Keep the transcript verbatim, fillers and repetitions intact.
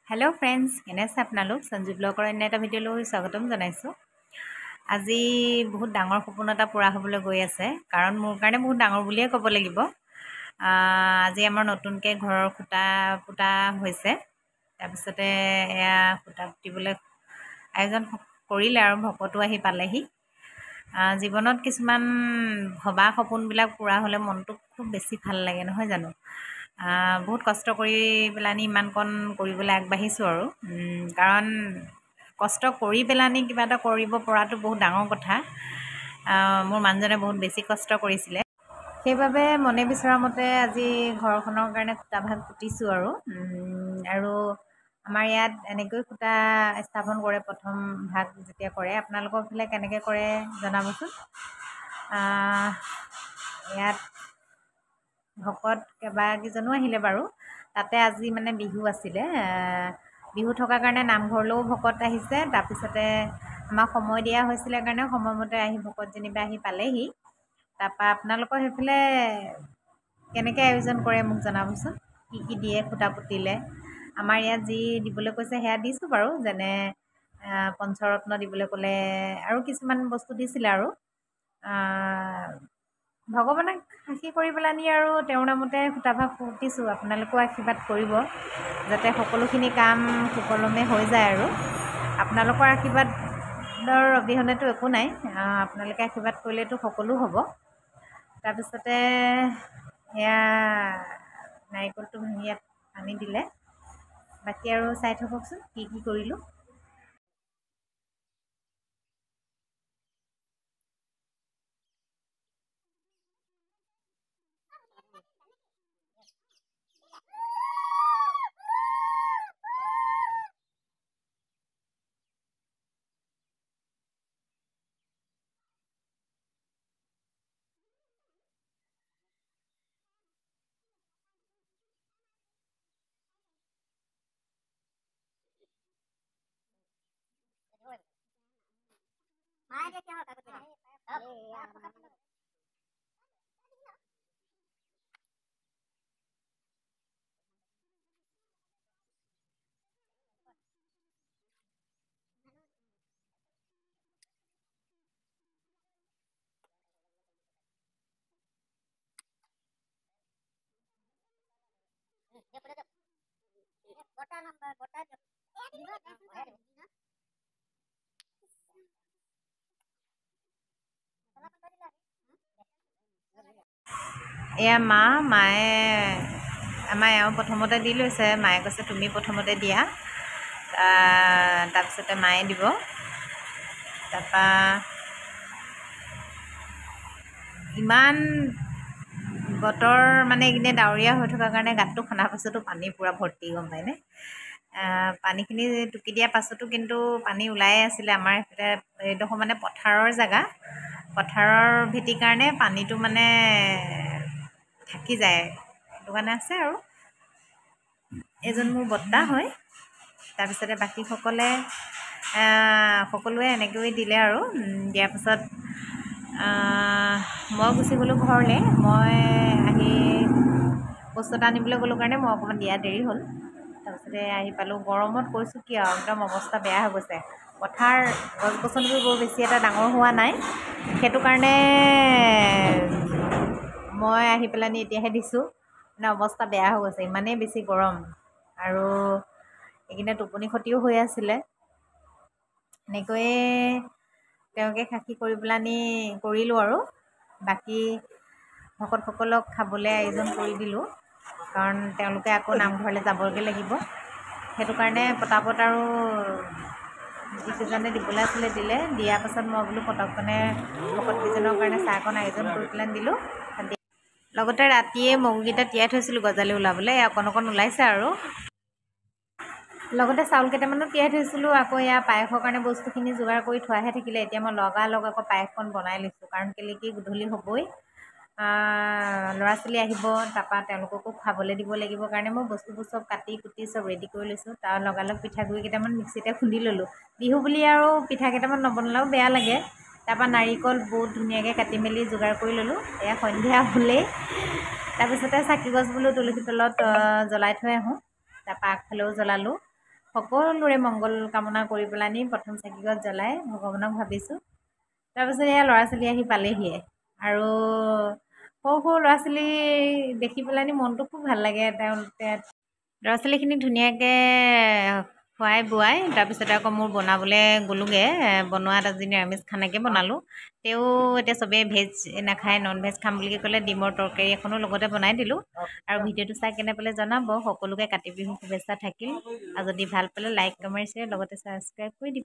Hello friends केने আছে আপোনালোক সঞ্জু ব্লগৰ অন্য এটা ভিডিঅ'লৈ স্বাগতম জনাইছো। আজি বহুত ডাঙৰ সপোন এটা পূৰা হ'বলৈ গৈ আছে, কাৰণ মোৰ কাৰণে বহুত ডাঙৰ বুলিয়ে ক'ব লাগিব। আজি আমাৰ নতুনকৈ ঘৰৰ খুঁটা পুতা হৈছে। তাৰপিছতে এয়া খুঁটা পুতিবলৈ আয়োজন কৰিলে আৰু ভকতো আহি পালেহি। জীৱনত কিছুমান ভবা সপোনবিলাক পূৰা হ'লে মনটো খুব বেছি ভাল লাগে, নহয় জানো? বহুত কষ্ট কৰি পেলানি ইমানকণ কৰিবলৈ আগবাঢ়িছোঁ আৰু কাৰণ কষ্ট কৰি পেলানি কিবা এটা কৰিব পৰাটো বহুত ডাঙৰ কথা। মোৰ মানুহজনে বহুত বেছি কষ্ট কৰিছিলে, সেইবাবে মনে বিচৰা মতে আজি ঘৰখনৰ কাৰণে খুঁটা ভাগ পুতিছোঁ আৰু আৰু আমাৰ ইয়াত এনেকৈ খুঁটা স্থাপন কৰে। প্ৰথম ভাগ যেতিয়া কৰে, আপোনালোকৰ ফালে কেনেকৈ কৰে জনাবচোন। ইয়াত ভকত কেইবাকেইজনো আহিলে বাৰু। তাতে আজি মানে বিহু আছিলে, বিহু থকাৰ কাৰণে নামঘৰলৈও ভকত আহিছে। তাৰপিছতে আমাক সময় দিয়া হৈছিলে কাৰণে সময়মতে আহি ভকত যেনিবা আহি পালেহি। তাৰপৰা আপোনালোকৰ সেইফালে কেনেকৈ আয়োজন কৰে মোক জনাবচোন, কি কি দিয়ে খুঁটা পুতিলে। আমাৰ ইয়াত যি দিবলৈ কৈছে সেয়া দিছোঁ বাৰু, যেনে পঞ্চৰত্ন দিবলৈ ক'লে আৰু কিছুমান বস্তু দিছিলে আৰু ভগৱানক সাক্ষী কৰি পেলানি আৰু তেওঁৰ নামতে খুঁটা ভাগ পুতিছোঁ। আপোনালোকেও আশীৰ্বাদ কৰিব যাতে সকলোখিনি কাম সুকলমে হৈ যায় আৰু আপোনালোকৰ আশীৰ্বাদৰ অবিহনেতো একো নাই। আপোনালোকে আশীৰ্বাদ কৰিলেতো সকলো হ'ব। তাৰপিছতে এয়া নাৰিকলটো ভাঙি ইয়াত আনি দিলে। বাকী আৰু চাই থাককচোন কি কি কৰিলোঁ। এয়া মা মায়ে আমাৰ এওঁ প্ৰথমতে দি লৈছে। মায়ে কৈছে তুমি প্ৰথমতে দিয়া, তাৰপিছতে মায়ে দিব। তাৰপৰা ইমান বতৰ মানে এইখিনি ডাৱৰীয়া হৈ থকাৰ কাৰণে গাঁতটো খন্দাৰ পাছতো পানী পূৰা ভৰ্তি, গম পায়নে? পানীখিনি টুকি দিয়াৰ পাছতো কিন্তু পানী ওলাই আছিলে। আমাৰ এইডোখৰ মানে পথাৰৰ জেগা, পথাৰৰ ভেটিৰ কাৰণে পানীটো মানে থাকি যায়, সেইটো কাৰণে আছে আৰু এজন মোৰ বৰ্তা হয়। তাৰপিছতে বাকীসকলে সকলোৱে এনেকৈ দিলে আৰু দিয়াৰ পাছত মই গুচি গ'লোঁ ঘৰলৈ। মই আহি বস্তু এটা আনিবলৈ গ'লোঁ কাৰণে মই অকণমান দিয়া দেৰি হ'ল। তাৰপিছতে আহি পালোঁ। গৰমত কৈছোঁ কি আৰু একদম অৱস্থা বেয়া হৈ গৈছে। পথাৰ গছ গছনিবোৰ বৰ বেছি এটা ডাঙৰ হোৱা নাই, সেইটো কাৰণে মই আহি পেলানি এতিয়াহে দিছোঁ। মানে অৱস্থা বেয়া হৈ গৈছে, ইমানেই বেছি গৰম আৰু এইখিনি টোপনি ক্ষতিও হৈ আছিলে। এনেকৈয়ে তেওঁকে সাক্ষী কৰি পেলানি কৰিলোঁ আৰু বাকী ভকতসকলক খাবলৈ আয়োজন কৰি দিলোঁ, কাৰণ তেওঁলোকে আকৌ নামঘৰলৈ যাবগৈ লাগিব। সেইটো কাৰণে পটাপট আৰু যিকেইজনে দিবলৈ আছিলে দিলে। দিয়াৰ পাছত মই বোলো পটকনে ভকতকেইজনৰ কাৰণে চাহকণ আয়োজন কৰি পেলাই দিলোঁ। লগতে ৰাতিয়ে মগুকেইটা তিয়াই থৈছিলোঁ গজালি ওলাবলৈ, অকণ অকণ ওলাইছে আৰু লগতে চাউল কেইটামানো তিয়াই থৈছিলোঁ। আকৌ এয়া পায়সৰ কাৰণে বস্তুখিনি যোগাৰ কৰি থোৱাহে থাকিলে। এতিয়া মই লগালগ আকৌ পায়সকণ বনাই লৈছোঁ, কাৰণ কেলৈ কি গধূলি হ'বই, ল'ৰা ছোৱালী আহিব, তাৰপৰা তেওঁলোককো খাবলৈ দিব লাগিব কাৰণে মই বস্তুবোৰ চব কাটি কুটি চব ৰেডি কৰি লৈছোঁ। তাৰ লগালগ পিঠাগুড়ি কেইটামান মিক্সিতে খুন্দি ল'লোঁ। বিহু বুলি আৰু পিঠা কেইটামান নবনালেও বেয়া লাগে। তাৰপৰা নাৰিকল বহুত ধুনীয়াকৈ কাটি মেলি যোগাৰ কৰি ল'লোঁ। এয়া সন্ধিয়া হ'লেই। তাৰপিছতে চাকি গছ বোলো তুলসী তলত জ্বলাই থৈ আহোঁ। তাৰপৰা আগফালেও জ্বলালোঁ। সকলোৰে মংগল কামনা কৰি পেলানি প্ৰথম চাকিগছ জ্বলাই ভগৱানক ভাবিছোঁ। তাৰপিছত এয়া ল'ৰা ছোৱালী আহি পালেহিয়ে আৰু সৰু সৰু ল'ৰা ছোৱালী দেখি পেলানি মনটো খুব ভাল লাগে। তেওঁলোকে ল'ৰা ছোৱালীখিনিক ধুনীয়াকৈ খুৱাই বোৱাই তাৰপিছতে আকৌ মোৰ বনাবলৈ গ'লোগৈ। বনোৱাত আজি নিৰামিষ খানাকে বনালোঁ। তেওঁ এতিয়া চবেই ভেজ নাখায়, নন ভেজ খাম বুলি ক'লে ডিমৰ তৰকাৰী এখনো লগতে বনাই দিলোঁ। আৰু ভিডিঅ'টো চাই কেনে পালে জনাব। সকলোকে কাতি বিহু শুভেচ্ছা থাকিল। আৰু যদি ভাল পালে লাইক কমেণ্ট শ্বেয়াৰ লগতে ছাবস্ক্ৰাইব কৰি দিব।